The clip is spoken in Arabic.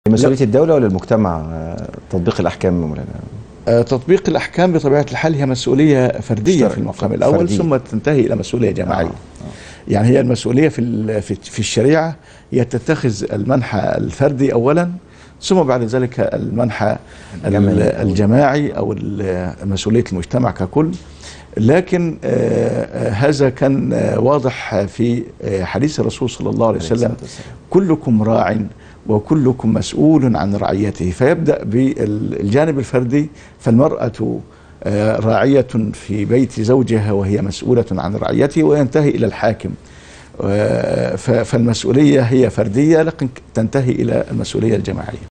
مسؤولية الدولة ولا المجتمع تطبيق الأحكام مولانا؟ تطبيق الأحكام بطبيعة الحال هي مسؤولية فردية في المقام الأول فردية. ثم تنتهي إلى مسؤولية جماعية. يعني هي المسؤولية في الشريعة هي تتخذ المنحى الفردي أولا، ثم بعد ذلك المنحى الجماعي أو مسؤولية المجتمع ككل. لكن هذا كان واضح في حديث الرسول صلى الله عليه وسلم: كلكم راع وكلكم مسؤول عن رعيته. فيبدأ بالجانب الفردي، فالمرأة راعية في بيت زوجها وهي مسؤولة عن رعيته، وينتهي إلى الحاكم. فالمسؤولية هي فردية لكن تنتهي إلى المسؤولية الجماعية.